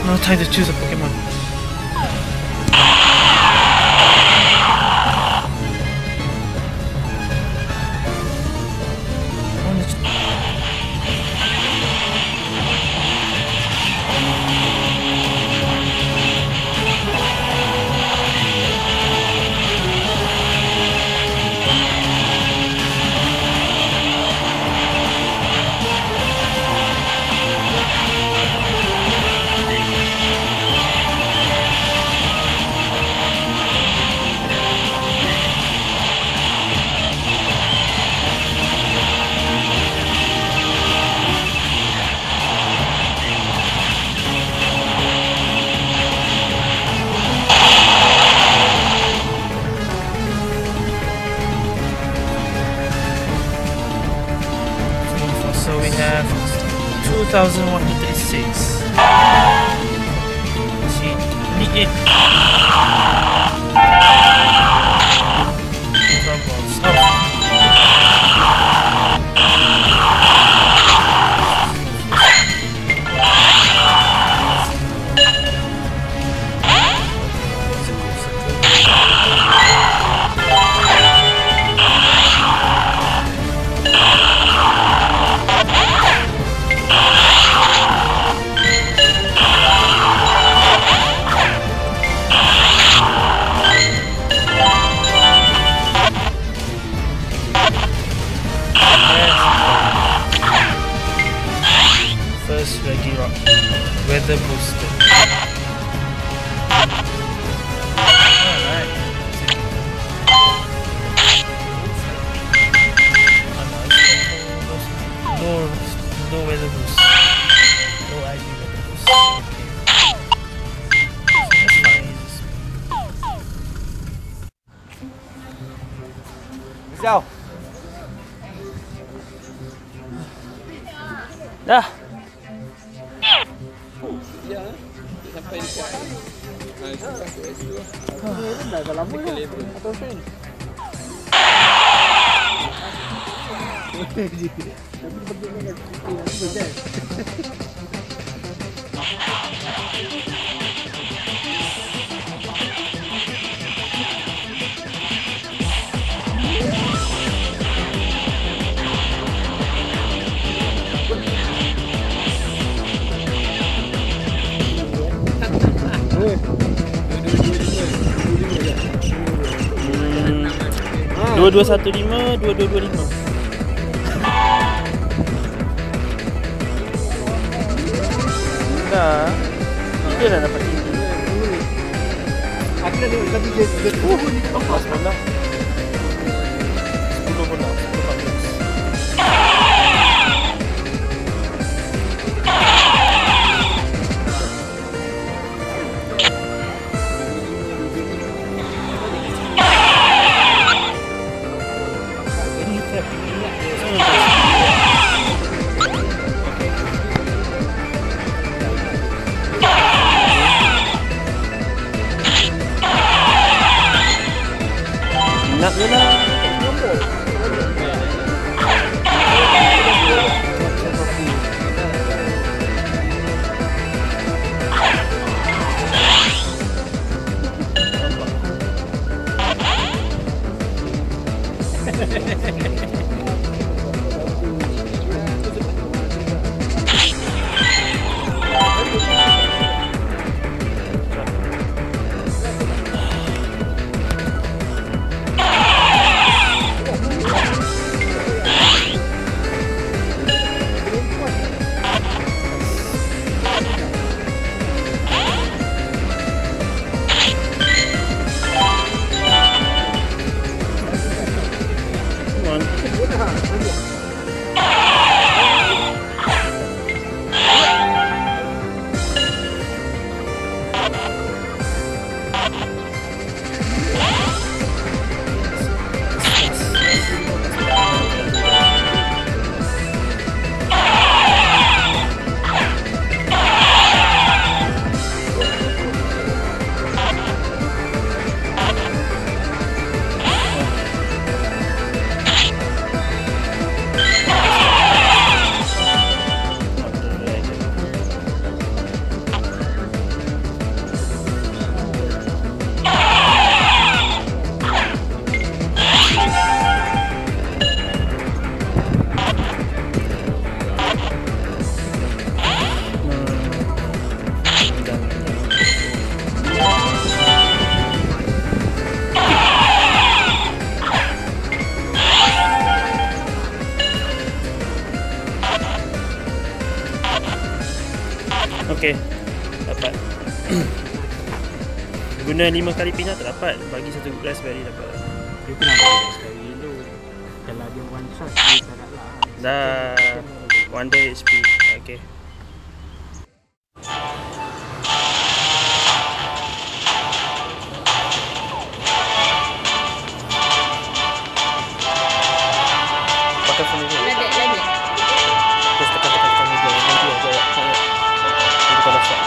No time to choose a Pokemon. So we have 2,136. See, need it. Troubles. Oh. First Regirock, weather booster. Alright. No weather boost. No ID weather boost. Okay. That's fine. Sao? Dah. Ya, sampai dekat. Sampai ke situ. Dah lama dah. Atau sen. Tapi bagaimana kita Dua 2215, 2225. Dah. Dia dah dapat ini. Aku dah tengok tapi dia ni apa Malah 10 pun dah. Okey. Dapat. Guna 5 kali pindah tak dapat. Bagi satu raspberry dapat. Dia kena bagi sekali dulu. Kalau dia one shot dia tak nak lah. Dah. Wonder HP. Okey. Pakai phone ni. Lagi. Terus tekan meja. Nanti aku jawab. Jadi kalau start.